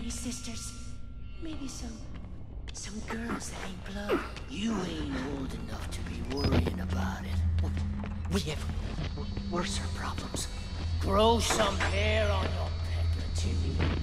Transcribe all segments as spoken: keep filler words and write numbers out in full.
any sisters? Maybe some... some girls that ain't blood? You ain't old enough to be worrying about it. We have worse problems. Grow some hair on your pecker,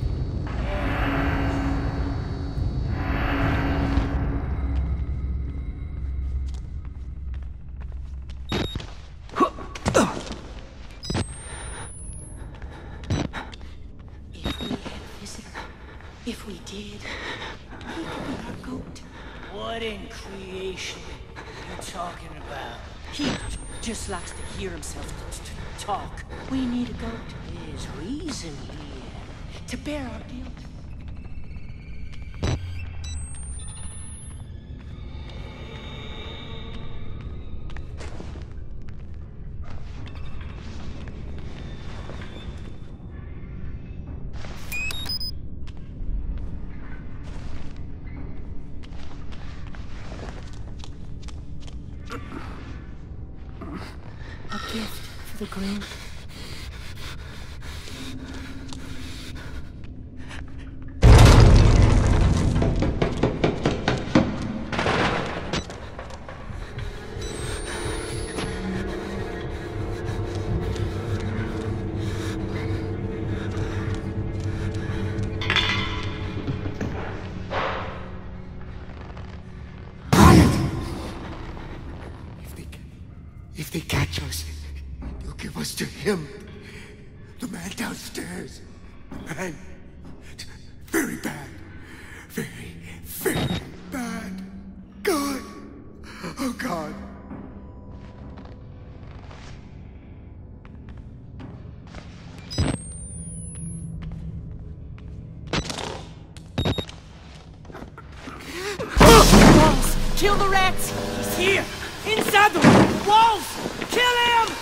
If we did, he could be our goat. What in creation are you talking about? He just likes to hear himself t- t- talk. We need a goat. There's reason here. To bear our guilt. A gift for the Grim. If they catch us, they'll give us to him. The man downstairs. The man. Very bad. Very, very bad. God. Oh, God. Walls! Kill the rats! He's here! Inside the walls! Kill him!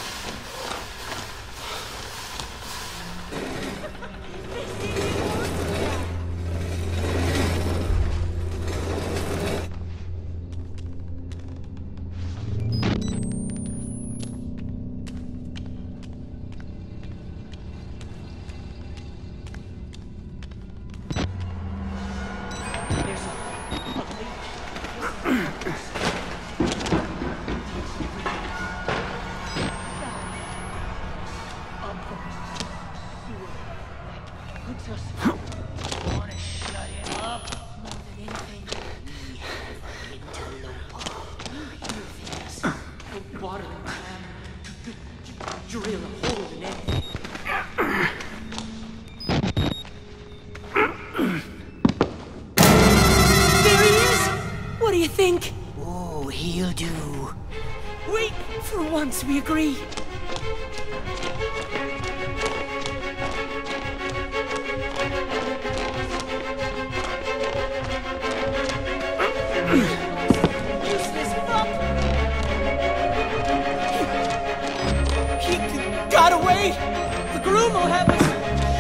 Wanna shut him up? More than anything, We have an interloper. you hear things. A watering can. Drill a hole in anything. There he is! What do you think? Oh, he'll do. Wait! For once we agree. Useless fuck! He, he got away! The groom will have us!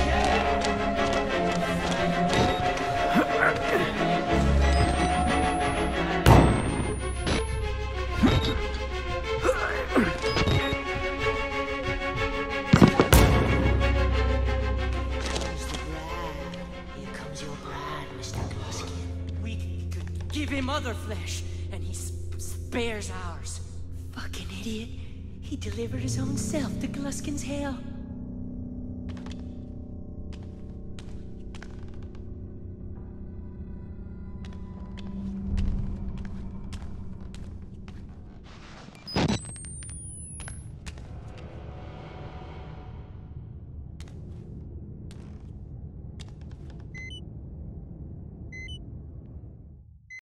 Here's the bride. Here comes your bride, Mister Gluskin. We could give him other flesh, and he s- spares ours. Fucking idiot. He delivered his own self to Gluskin's hell.